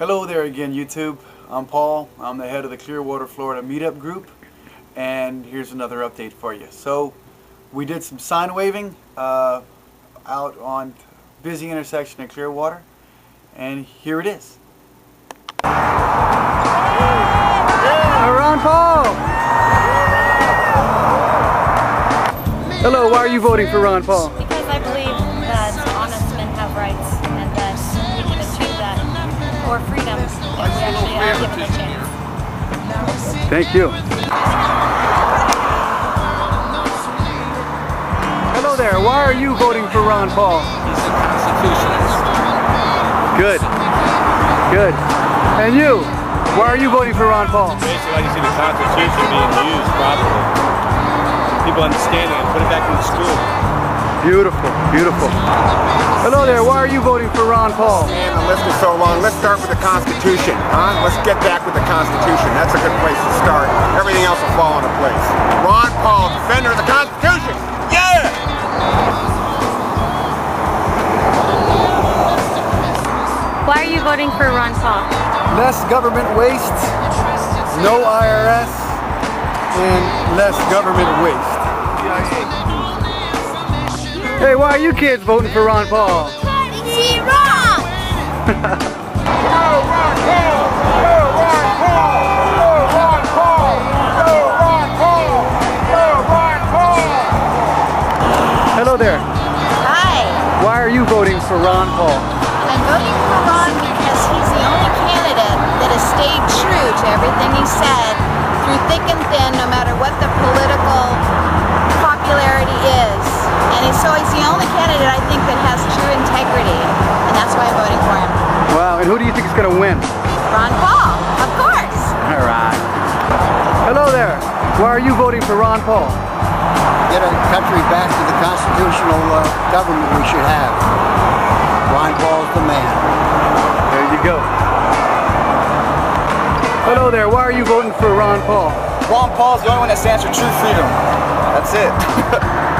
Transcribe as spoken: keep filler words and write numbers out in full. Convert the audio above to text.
Hello there again, YouTube. I'm Paul. I'm the head of the Clearwater, Florida Meetup Group, and here's another update for you. So we did some sign waving uh, out on busy intersection in Clearwater, and here it is. Yeah, Ron Paul! Hello, why are you voting for Ron Paul? Because I believe that honest men have rights and that we can achieve that, or freedom, if we actually are given a chance. Thank you. Hello there, why are you voting for Ron Paul? He's a constitutionalist. Good. Good. And you, why are you voting for Ron Paul? Basically, I just see the Constitution being used properly. People understanding it, put it back in the school. Beautiful, beautiful. Hello there, why are you voting for Ron Paul? Man, the list is so long. Let's start with the Constitution, huh? Let's get back with the Constitution. That's a good place to start. Everything else will fall into place. Ron Paul, defender of the Constitution. Yeah! Why are you voting for Ron Paul? Less government waste, no I R S, and less government waste. Hey, why are you kids voting for Ron Paul? See Ron! Go Ron Paul! Go Ron Paul! Go Ron Paul! Go Ron Paul! Go Ron Paul! Hello there. Hi. Why are you voting for Ron Paul? I'm voting for Ron because he's the only candidate that has stayed true to everything he said through thick and thin, no matter what the political popularity is. And he's, so he's the only candidate, I think, that has true integrity. And that's why I'm voting for him. Wow, and who do you think is going to win? Ron Paul, of course. All right. Hello there. Why are you voting for Ron Paul? Get a country back to the constitutional uh, government we should have. Ron Paul's the man. There you go. Hello there. Why are you voting for Ron Paul? Ron Paul's the only one that stands for true freedom. That's it.